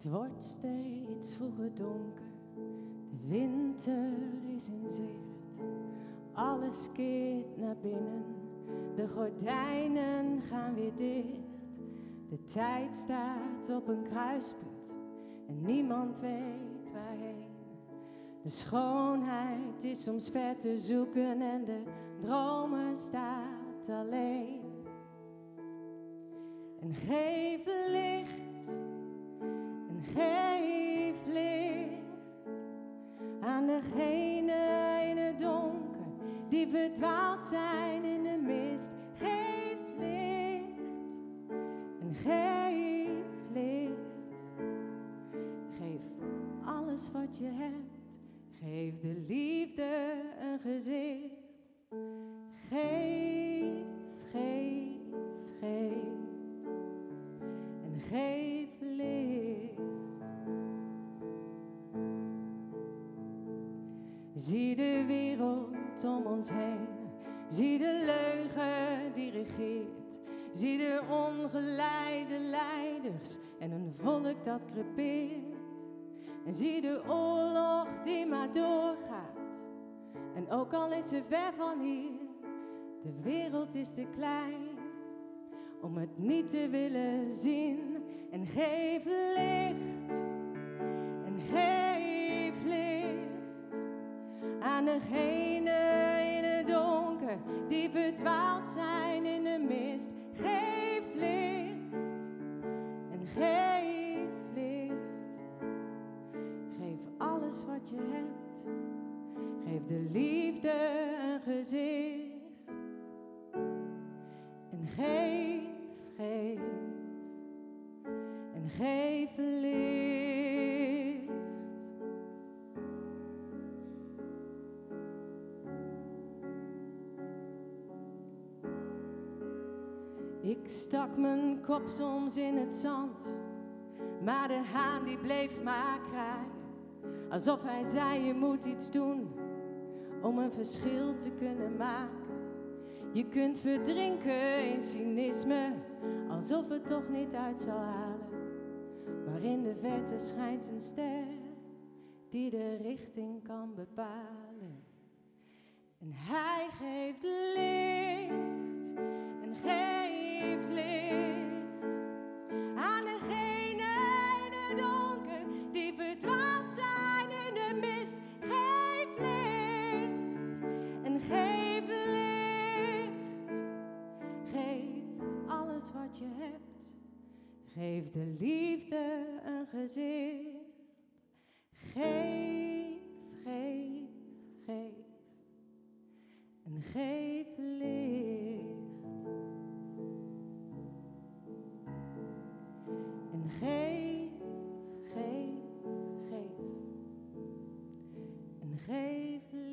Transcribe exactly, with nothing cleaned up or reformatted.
Het wordt steeds vroeger donker, de winter is in zicht. Alles keert naar binnen, de gordijnen gaan weer dicht. De tijd staat op een kruispunt en niemand weet waarheen. De schoonheid is soms ver te zoeken en de dromen staat alleen. En geef licht, en geef licht aan degenen in het donker die verdwaald zijn in de mist. Geef licht, en geef licht. Geef alles wat je hebt. Geef de liefde een gezicht. Geef, geef, geef. En geef licht. Zie de wereld om ons heen. Zie de leugen die regeert. Zie de ongeleide leiders en een volk dat crepeert. En zie de oorlog die maar doorgaat. En ook al is ze ver van hier, de wereld is te klein om het niet te willen zien. En geef licht, en geef licht aan degenen in het donker die verdwaald zijn in de mist. Geef licht, en geef licht. Geef alles wat je hebt. Geef de liefde een gezicht. En geef, geef. En geef licht. Ik stak mijn kop soms in het zand, maar de haan die bleef maar kraaien. Alsof hij zei, je moet iets doen om een verschil te kunnen maken. Je kunt verdrinken in cynisme, alsof het toch niet uit zal halen. Maar in de verte schijnt een ster die de richting kan bepalen. En hij geeft licht, en geeft licht aan degenen in het donker die verdwaald zijn in de mist. Geef licht, en geef licht. Geef alles wat je hebt. Geef de liefde een gezicht. Geef, geef, geef. En geef licht. En geef, geef, geef. En geef licht.